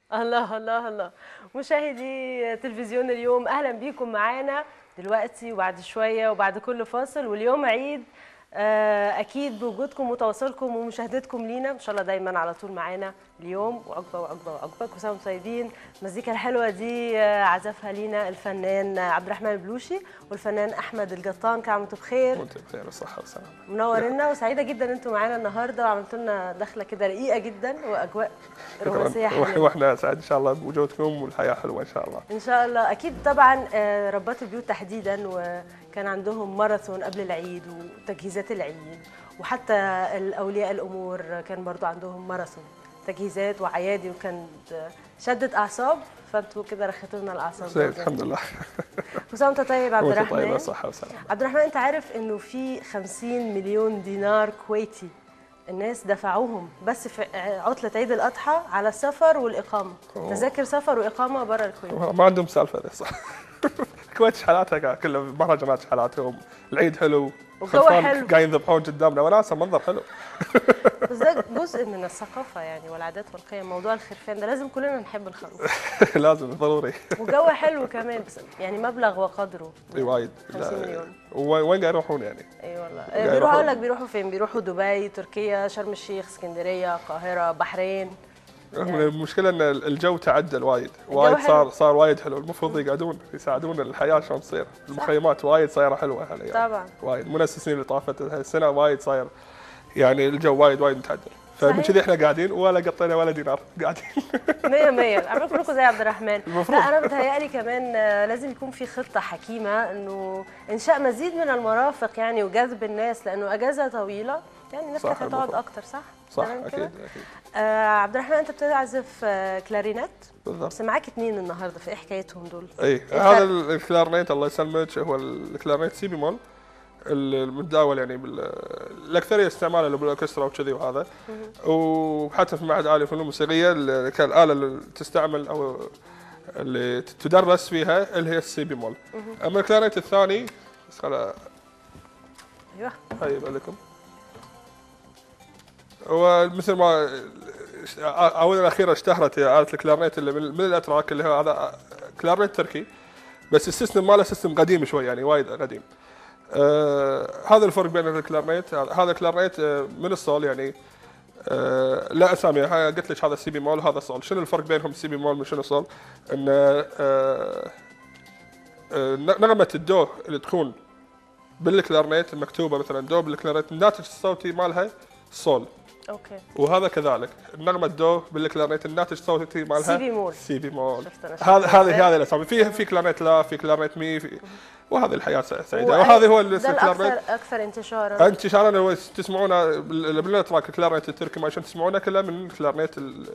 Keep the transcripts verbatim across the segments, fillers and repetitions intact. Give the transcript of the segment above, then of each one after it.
الله الله الله. مشاهدي تلفزيون اليوم، اهلا بيكم معانا دلوقتي وبعد شويه وبعد كل فاصل، واليوم عيد. آه، اكيد بوجودكم وتواصلكم ومشاهدتكم لينا ان شاء الله دايما على طول معانا اليوم، واكبر واكبر واكبر. كل سنه وانتم طيبين. المزيكا الحلوه دي آه، عزفها لينا الفنان عبد الرحمن البلوشي والفنان احمد القطان. كانوا انتم بخير؟ وانتم بخير والصحه والسلامه. منورنا وسعيده جدا انتم معانا النهارده، وعملتوا لنا دخله كده رقيقه جدا واجواء رومانسيه حلوه. واحنا سعيد ان شاء الله بوجودكم، والحياه حلوه ان شاء الله. ان شاء الله. اكيد طبعا آه، ربات البيوت تحديدا وكان عندهم ماراثون قبل العيد وتجهيزات العيد، وحتى الاولياء الامور كان برضو عندهم ماراثون تجهيزات وعيادي، وكان شدة اعصاب، فانتوا كده رخيتوا لنا الاعصاب. زين الحمد لله. كل سنه وانت طيب عبد الرحمن. طيب صحه وسلامه. عبد الرحمن، انت عارف انه في خمسين مليون دينار كويتي الناس دفعوهم بس في عطلة عيد الأضحى على السفر والإقامة، تذاكر سفر وإقامة برا الكويت. ما عندهم سالفة ذي صح. الكويت شحالاتها كلها مهرجانات، شحالاتهم العيد حلو، والجو حلو، قاعدين يذبحون قدامنا وناسا منظر حلو. بس ده جزء من الثقافة يعني والعادات والقيم، موضوع الخرفان ده لازم كلنا نحب الخروف. لازم ضروري. وجو حلو كمان، بس يعني مبلغ وقدره. اي وايد. خمسين مليون. وين قاعد يروحون يعني؟ اي والله. بيروحوا، اقول لك بيروحوا فين؟ بيروحوا دبي، تركيا، شرم الشيخ، اسكندرية، القاهرة، بحرين. يعني المشكلة ان الجو تعدل وايد، وايد صار صار وايد حلو، المفروض يقعدون يساعدون الحياة شلون تصير، المخيمات وايد صايرة حلوة هالايام. طبعا. وايد من السنين اللي طافت السنة وايد صاير، يعني الجو وايد وايد متعدل، فمن كذي احنا قاعدين ولا قطينا ولا دينار قاعدين. مية مية. عملوا كلكم زي عبد الرحمن. المفروض. لا انا بتهيألي كمان لازم يكون في خطة حكيمة انه انشاء مزيد من المرافق يعني وجذب الناس، لانه اجازة طويلة يعني الناس كانت هتقعد اكتر. صح؟ صح اكيد اكيد. آه عبد الرحمن، انت بتعزف آه كلارينات. بالضبط. بس معاك اثنين النهارده، في ايه حكايتهم دول؟ اي هذا الكلارنيت الله يسلمك هو الكلارنيت سي بيمول المتداول يعني بالاكثريه استعماله بالاوركسترا وكذي وهذا، وحتى في معهد عالي الفنون الموسيقيه كالاله اللي تستعمل او اللي تدرس فيها اللي هي السي بيمول. اما الكلارنيت الثاني بس خلا ايوه هاي لكم، ومثل ما اولا الاخيره اشتهرت آلة الكلارنيت اللي من الاتراك، اللي هو هذا كلارنيت تركي، بس السيستم ماله سيستم قديم شوي يعني وايد قديم. آه هذا الفرق بين الكلارنيت، هذا الكلارنيت آه من الصول يعني آه لا اسامي، قلت لك هذا السي بي مول وهذا صول. شنو الفرق بينهم السي بي مول من شنو صول؟ ان آه آه نغمه الدو اللي تكون بالكلارنيت المكتوبه مثلا دو بالكلارنيت، الناتج الصوتي مالها صول. اوكي. وهذا كذلك النغمه دو بالكلارنيت الناتج الصوتي مالها سي بي مول. سي بي مول. هذا هذه هذه الاسامي، في في كلارنيت لا، في كلارنيت مي، في وهذه الحياه سعيده، وهذا هو الكلارنيت اكثر اكثر انتشارا. انتشارا هو تسمعونه بالاتراك الكلارنيت التركي، ما شلون تسمعونه كله من الكلارنيت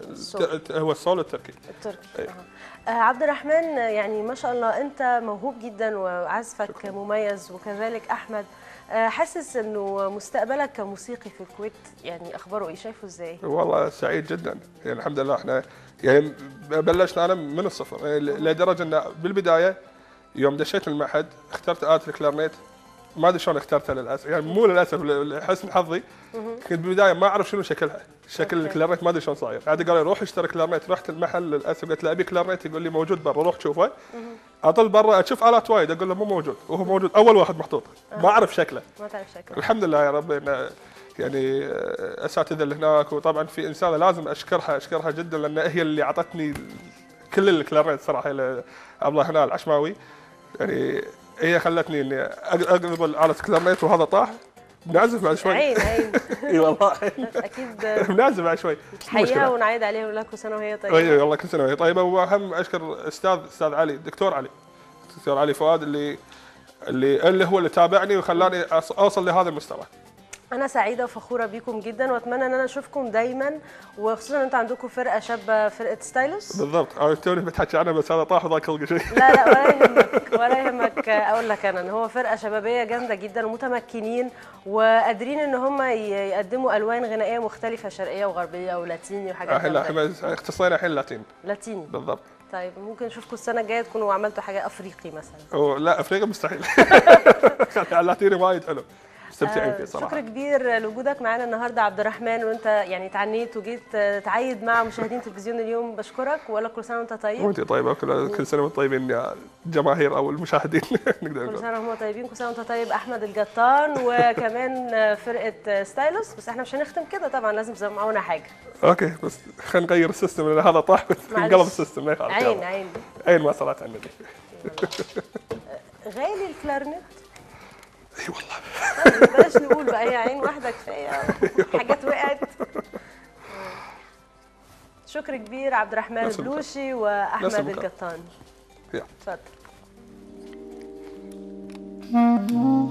هو الصول التركي. التركي. أيه. آه عبد الرحمن، يعني ما شاء الله انت موهوب جدا وعزفك مميز، وكذلك احمد. حاسس انه مستقبلك كموسيقي في الكويت يعني اخباره ايه؟ شايفه ازاي؟ والله سعيد جدا يعني الحمد لله. احنا يعني بلشنا انا من الصفر يعني لدرجه ان بالبدايه يوم دشيت المعهد اخترت آلة الكلارنيت، ما ادري شلون اخترتها للاسف، يعني مو للاسف لحسن حظي. كنت بالبدايه ما اعرف شنو شكلها، شكل الكلارنيت ما ادري شلون صاير. عاد قال لي روح اشتري كلارنيت، رحت المحل للاسف قلت له ابي كلارنيت، يقول لي موجود برا روح شوفه. اطل برا اشوف آلات وايد اقول له مو موجود، وهو موجود اول واحد محطوط. ما اعرف شكله. ما تعرف شكله. الحمد لله يا رب إن يعني اساتذه اللي هناك، وطبعا في انسانه لازم اشكرها اشكرها جدا، لان هي اللي اعطتني كل الكلارنيت صراحه، الله هنا العشماوي. يعني هي خلتني اني اقلب آلة كلارنيت وهذا طاح بنعزف بعد شوي. عين عين. اي والله اكيد بنعزف بعد شوي. نحييها ونعيد عليها ونقول لك كل سنه وهي طيبه. اي والله كل سنه وهي طيبه. واهم اشكر استاذ استاذ علي، دكتور علي دكتور علي فؤاد اللي اللي اللي هو اللي تابعني وخلاني اوصل لهذا المستوى. أنا سعيدة وفخورة بيكم جدا، وأتمنى إن أنا أشوفكم دايما، وخصوصا أنتوا عندكم فرقة شابة، فرقة ستايلوس. بالضبط. أنا توني بتحكي عنها بس هذا طاح وذاك كل شيء. لا لا ولا يهمك ولا يهمك. أقول لك أنا إن هو فرقة شبابية جامدة جدا ومتمكنين، وقادرين إن هم يقدموا ألوان غنائية مختلفة، شرقية وغربية ولاتيني وحاجات جامدة. احنا اختصينا الحين لاتين. لاتيني. بالضبط. طيب ممكن نشوفكم السنة الجاية تكونوا عملتوا حاجة أفريقي مثلا. أو لا أفريقيا مستحيل. اللاتيني وايد حلو. مستمتعين آه، فيه صراحه. شكر كبير لوجودك معانا النهارده عبد الرحمن، وانت يعني تعنيت وجيت آه، تعيد مع مشاهدين تلفزيون اليوم. بشكرك ولا كل سنه وانت طيب. وانت طيبه، كل كل سنه وانتم طيبين يا الجماهير او المشاهدين. نقدر كل نقول سنه وهم طيبين. كل سنه وانت طيب احمد القطان، وكمان آه، فرقه ستايلوس. بس احنا مش هنختم كده طبعا، لازم تسمعونا حاجه. اوكي بس خلينا نغير السيستم لان هذا طاح انقلب السيستم. ما يخالف. عين عين عين ما صلاه على النبي. غالي الكلارنت. اي والله. طيب بلاش نقول بقى، هي عين واحده كفايه، حاجات وقعت. شكر كبير عبد الرحمن نفس المكان. البلوشي نفس واحمد المكان. القطان. يلا. اتفضل.